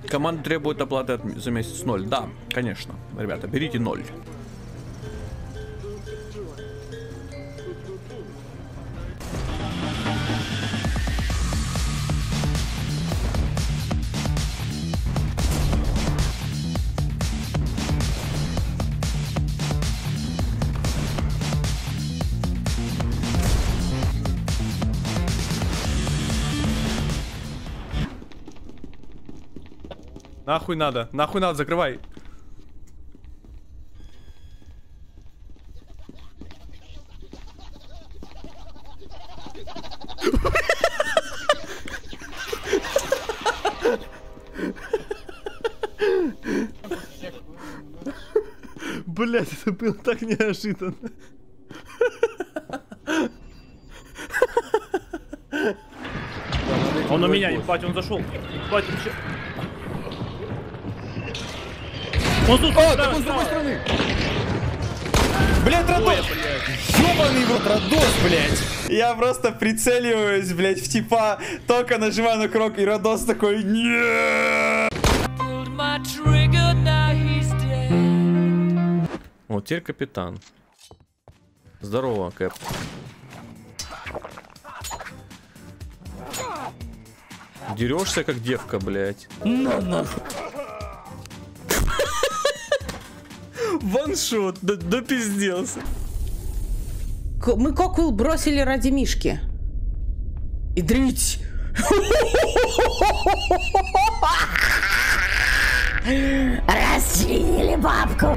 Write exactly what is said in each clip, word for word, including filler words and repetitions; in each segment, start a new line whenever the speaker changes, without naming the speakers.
Команда требует оплаты от, за месяц ноль. Да, конечно. Ребята, берите ноль.
Нахуй надо, нахуй надо, закрывай. Блять, это было так неожиданно.
Он у меня, ебать, он зашел. Ебать, он еще... Он тут,
О, так он с другой стороны. Блять, Радос! Ёбаный вот Радос, блять! Я просто прицеливаюсь, блять, в типа, только нажимаю на кнопку, и Радос такой: нет!
Вот теперь капитан. Здорово, Кэп. Дерешься как девка, блять.
На нахуй.
Ваншот, да, да пизделся.
Мы Коквилл бросили ради Мишки. И дрить. Расчленили бабку.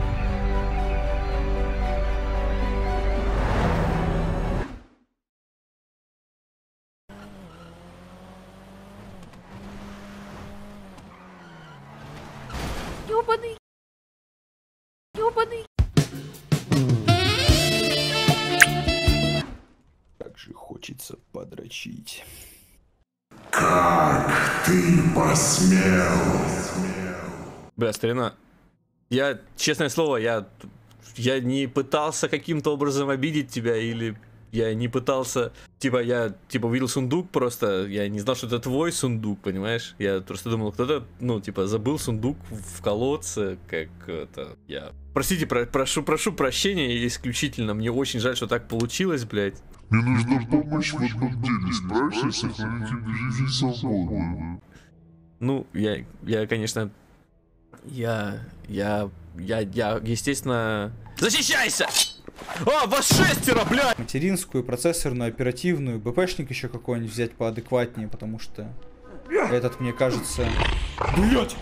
Ёбаный. Ёбаный.
Как же хочется подрочить.
Как ты посмел?
Бля, старина, я, честное слово, я, я не пытался каким-то образом обидеть тебя, или я не пытался, типа, я, типа, увидел сундук просто, я не знал, что это твой сундук, понимаешь? Я просто думал, кто-то, ну, типа, забыл сундук в колодце, как это, я... Простите, про, прошу, прошу прощения исключительно, мне очень жаль, что так получилось, блядь.
Мне нужна помощь в одном деле. Справишься и сохраните жизнь свободную.
Ну, я, я, конечно, я, я, я, я, естественно... Защищайся! А, вас шестеро, блядь!
Материнскую, процессорную, оперативную, БПшник еще какой-нибудь взять поадекватнее, потому что этот, мне кажется... Блять!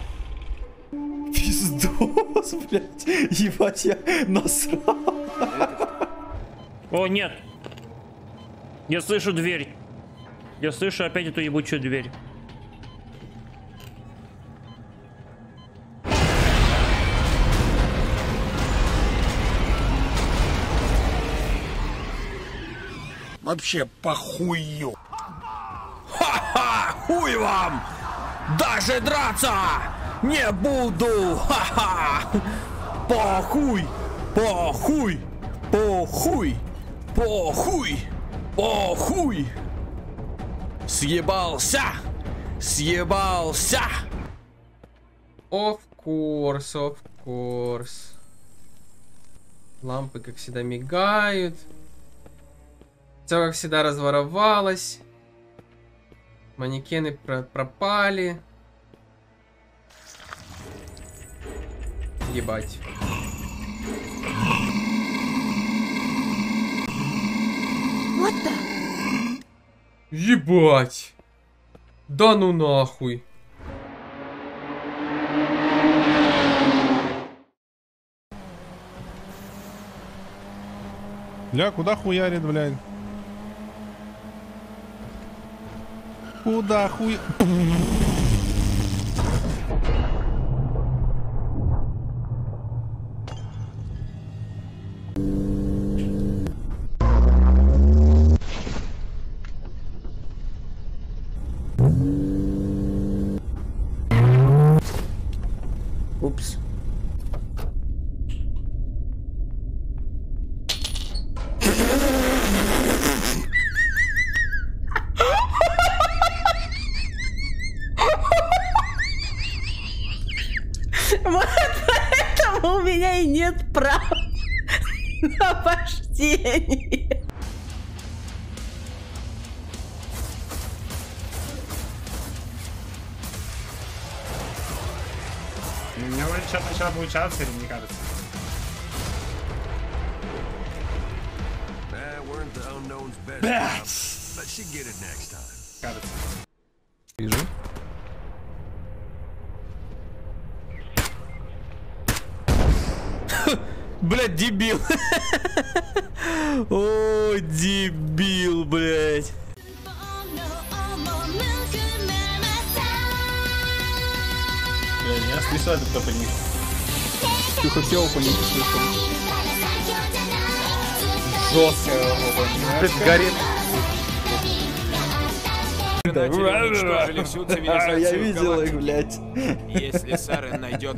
Пиздос, блять! Ебать, я насрал!
О, нет. Я слышу дверь. Я слышу опять эту ебучую дверь.
Вообще похую.
Ха-ха! Хуй вам! Даже драться не буду! Ха-ха! Похуй! Похуй! Похуй! Похуй! Похуй! Съебался! Съебался!
Of course, of course. Лампы, как всегда, мигают. Все, как всегда, разворовалось. Манекены про пропали. Ебать.
Вот так.
Ебать. Да ну нахуй.
Бля, куда хуярит, блядь? Куда хуй...
Упс. привидение.
У меня вроде сейчас начало получаться, или мне кажется? Кажется.
Вижу. Блять, дебил. О, дебил, блять.
Я слышал этот топ-ник. Ты хотел по ним слышал. Жесткая оба. Горит.
Уничтожили всю цивилизацию.
Я видел их, блядь.
Если Сарен найдет...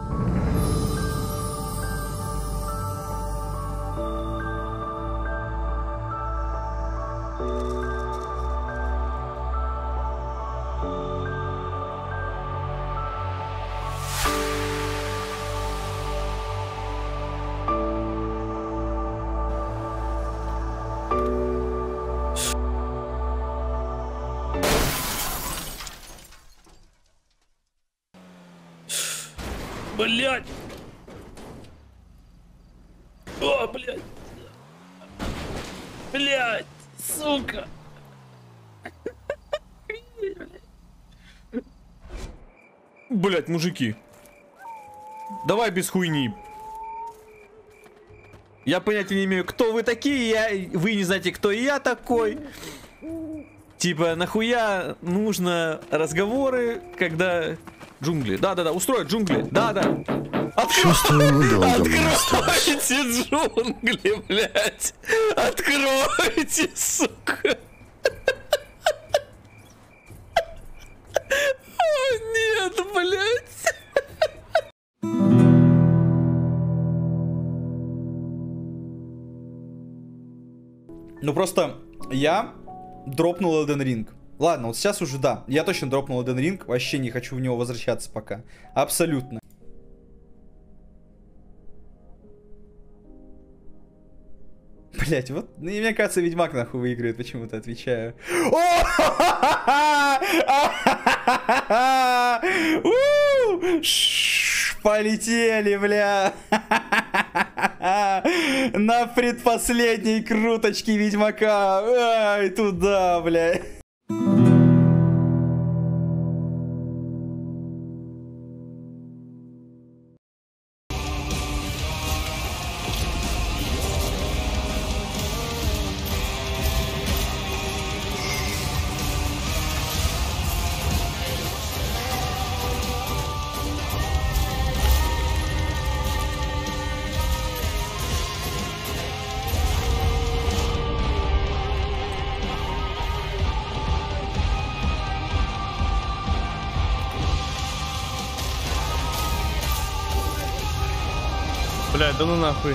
Блять! О, блять! Блять! Сука!
Блять, мужики. Давай без хуйни. Я понятия не имею, кто вы такие, я... вы не знаете, кто я такой. Типа, нахуя нужно разговоры, когда... Джунгли. Да-да-да, устроят джунгли. Да-да. Откройте джунгли, блядь. Откройте, сука. О, нет, блядь.
Ну просто я дропнул Elden Ring. Ладно, вот сейчас уже да. Я точно дропнул Elden Ring. Вообще не хочу в него возвращаться пока. Абсолютно. Блять, вот, ну, мне кажется, Ведьмак нахуй выиграет, почему-то отвечаю. Полетели, бля. На предпоследней круточке Ведьмака. Ай, туда, бля.
Блядь, да ну нахуй.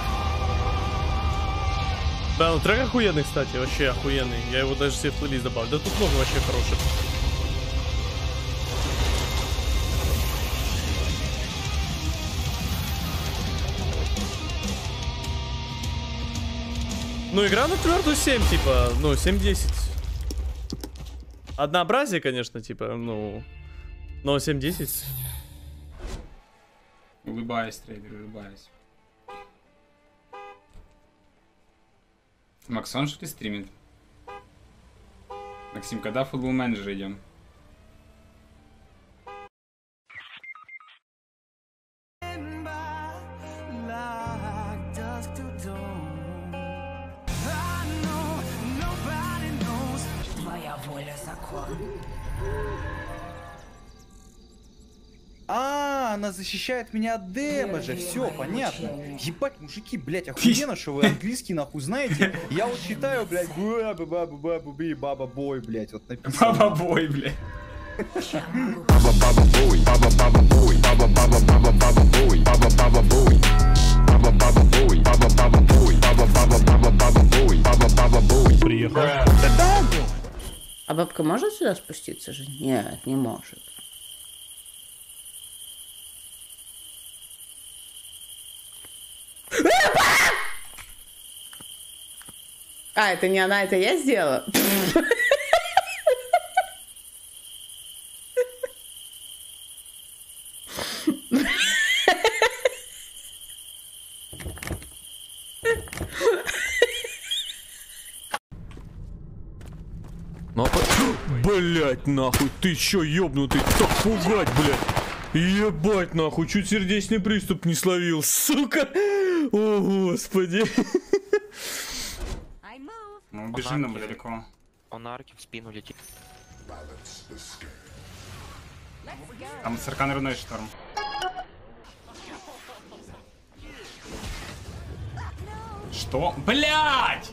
Да, ну трек охуенный, кстати, вообще охуенный. Я его даже себе в плейлист добавил. Да тут много вообще хороших. Ну, игра на твердую семь, типа, ну, семь-десять. Однообразие, конечно, типа, ну, но семь-десять.
Улыбаюсь, трейдер, улыбаюсь. Максон, что ли, стримит? Максим, когда в футбол менеджер идем?
Твоя воля закон.
А, она защищает меня от дэмэджа. Все, понятно. Ебать, мужики, блять, охуенно, что вы английский нахуй знаете. Я вот читаю, блять, баба-баба-баба-би, баба-бой, блять, вот написано.
Баба-бой, блять.
Баба-баба-бой, баба-баба-бой, баба-баба-баба-бой, баба-баба-бой, баба-баба-бой, баба-баба-бой, баба-баба-баба-бой, баба-баба-бой.
Приехал.
А бабка может сюда спуститься же? Нет, не может. А, это не она, это я сделала?
Ну, блять, нахуй, ты чё, ёбнутый, так пугать, блять. Ебать, нахуй, чуть сердечный приступ не словил, сука. О, господи.
Ну, бежим нам далеко.
Он на арке в спину летит.
Там с аркан руной шторм. Что? Блять!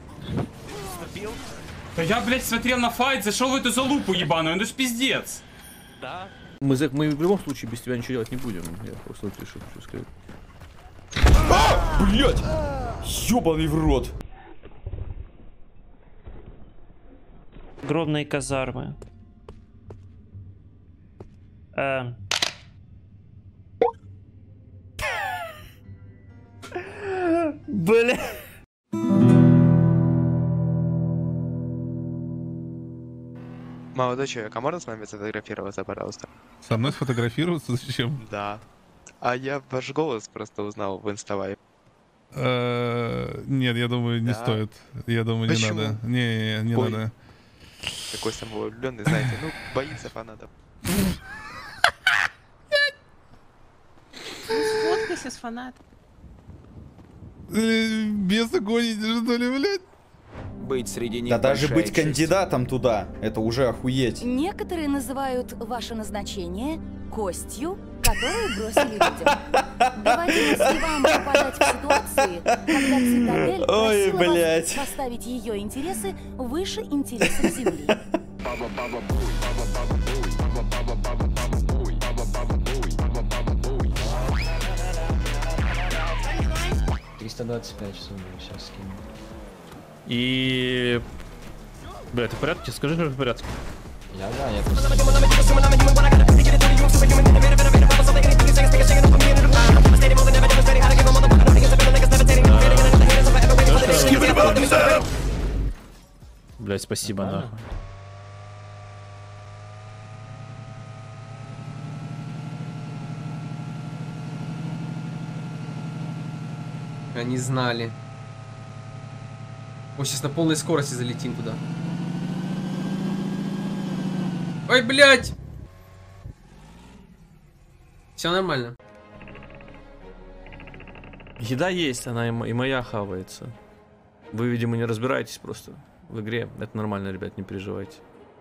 Да я, блять, смотрел на файт, зашел в эту залупу ебаную, ну это ж пиздец.
Да.
Мы, за- мы в любом случае без тебя ничего делать не будем. Я просто вот решил, что сказать.
А, блять! Ёбаный в рот!
Огромные казармы. Э. Бля.
Молодой человек, а можно с вами сфотографироваться, пожалуйста?
Со мной сфотографироваться? Зачем?
Да. А я ваш голос просто узнал в инсталайве.
Э, Нет, я думаю, не
Да.
стоит. Я думаю, не
Почему?
надо. Не, не
Ой.
надо.
Такой самовлюбленный, знаете, ну, боится фанатов.
Сфоткайся с фанатом.
Э, Беса гоните, что ли, блядь?
Быть среди них
Да даже
большая
быть
честь.
кандидатом туда, это уже охуеть.
Некоторые называют ваше назначение костью, которую бросили людям. Доводилось ли вам попадать в ситуации, когда Цитадель
Ой,
просила
блядь.
вас поставить ее интересы выше интересов Земли?
триста двадцать пять сумму сейчас скину.
И... Бля, ты в порядке? Скажи, что ты в порядке.
Я, да, я просто...
Блять, спасибо, нахуй.
Они знали. О, сейчас на полной скорости залетим туда. Ой, блядь! Все нормально.
Еда есть, она и, мо- и моя хавается. Вы, видимо, не разбираетесь просто в игре. Это нормально, ребят, не переживайте.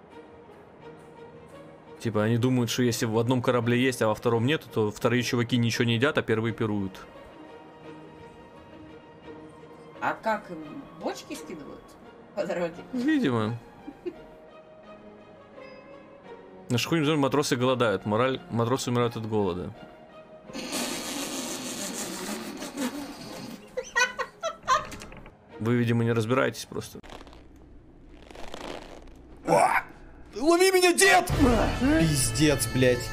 Типа, они думают, что если в одном корабле есть, а во втором нету, то вторые чуваки ничего не едят, а первые пируют.
А как им бочки скидывают по дороге?
Видимо. На шхуне матросы голодают. Мораль... Матросы умирают от голода. Вы, видимо, не разбираетесь просто.
Лови меня, дед! Пиздец, блядь.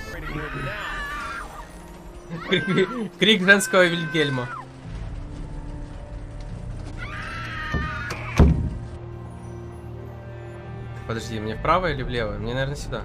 Крик женского Вильгельма. Подожди, мне вправо или влево? Мне, наверное, сюда.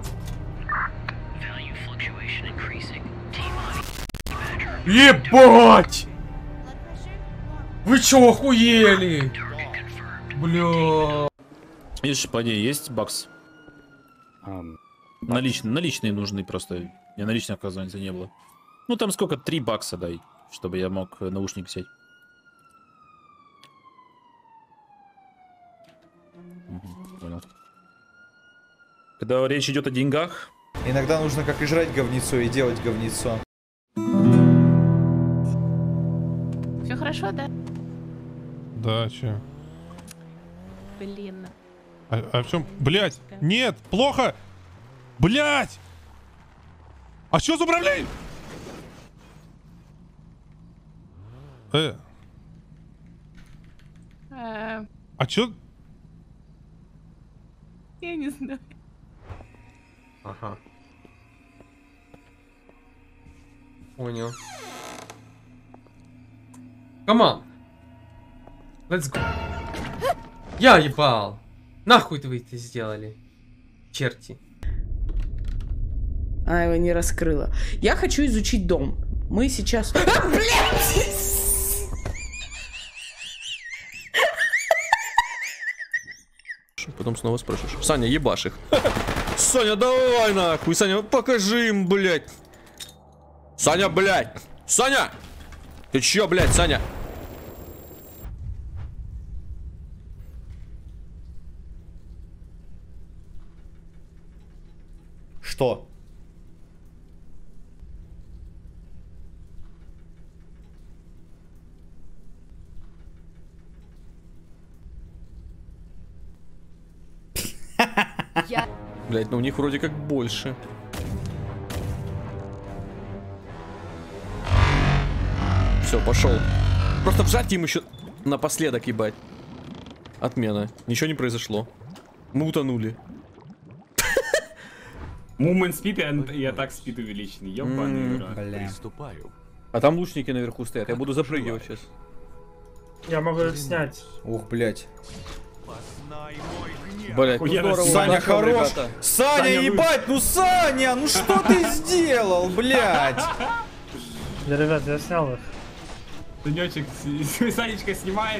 Ебать! Вы чё, охуели? Бля.
Видишь, по ней есть бакс? Наличные, наличные нужны просто. Мне наличных, оказывается, не было. Ну там сколько? Три бакса дай, чтобы я мог наушник взять. Угу, понял. Когда речь идет о деньгах.
Иногда нужно как и жрать говнецо, и делать говнецо.
Все хорошо, да?
Да, че?
Блин.
А, а в чем? Блять! Нет! Плохо! Блять! А что за управление? Э,
Э,
а чё?
Я не знаю.
Ага. Понял. Come on. Let's go. Я ебал. Нахуй вы это сделали? Черти.
А, его не раскрыла. Я хочу изучить дом. Мы сейчас... А, блядь!
Потом снова спрашиваешь. Саня, ебашь их. Саня, давай нахуй. Саня, покажи им, блядь. Саня, блядь. Саня! Ты чё, блядь, Саня?
Что?
Я...
Блядь, ну у них вроде как больше. Все, пошел. Просто вжать им еще напоследок, ебать. Отмена. Ничего не произошло. Мы утонули.
Мумент спид и атак спид увеличенный. Ёбаный рот.
Приступаю.
А там лучники наверху стоят. Я буду запрыгивать сейчас.
Я могу их снять.
Ух, блядь.
Блядь, ну здорово.
Саня хорош.
Ребята.
Саня,
Саня,
ебать, ну Саня, ну что ты сделал, блядь?
Да, ребят, я снял их.
Санечек, Санечка, снимаешь?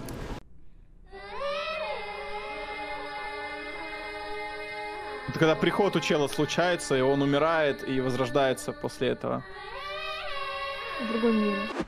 Это когда приход у чела случается, и он умирает и возрождается после этого.
В другом мире.